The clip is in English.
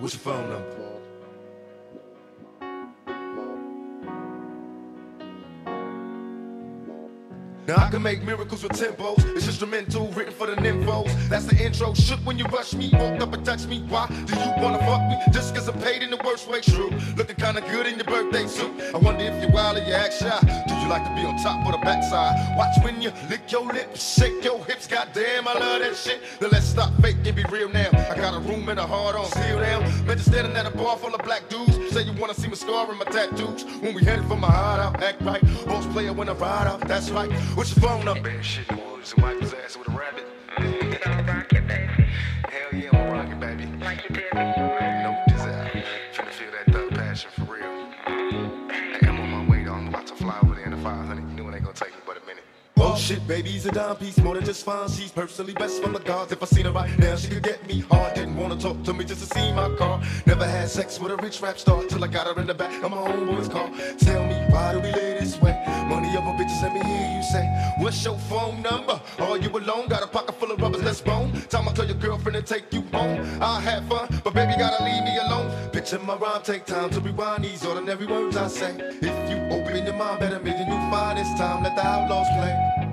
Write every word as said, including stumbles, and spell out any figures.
What's your phone number? Now I can make miracles with tempos. It's instrumental, written for the nymphos. That's the intro. Shook when you rush me, walked up and touched me. Why do you wanna fuck me? Just cause I'm paid in the worst way, true. Looking kinda good in your birthday suit. I wonder if you're wild or you act shy. Do you like to be on top or the backside? Watch when you lick your lips, shake your hips. Goddamn, I love that shit. Then let's stop fake and be real now. I got a room and a heart on still down. Bet you standing at a bar full of black dudes. Say you wanna see my scar and my tattoos. When we headed for my hideout, act right. Boss player when I ride out, that's right. What's your phone number? Bad shit in the woods and wipe his ass with a rabbit. You gonna rock it, baby? Hell yeah, I'm a rocket, baby. Like you did before? No desire. Finna feel that thug passion for real. Hey, I'm on my way though. I'm about to fly over there in the five hundred. You know it ain't gonna take me but a minute. Oh shit, baby's a dime piece, more than just fine. She's personally best from the gods. If I seen her right now, she could get me hard. Didn't wanna talk to me just to see my car. Never had sex with a rich rap star till I got her in the back of my homeboy's car. Tell me, why do we live this way? Money over bitches, let me hear you say, what's your phone number? Are you alone? Got a pocket full of rubbers, let's bone. Time I tell your girlfriend to take you home. I'll have fun, but baby gotta leave me alone. Picture my rhyme, take time to rewind these ordinary words I say. If you open your mind, better make you find it's time, let the outlaws play.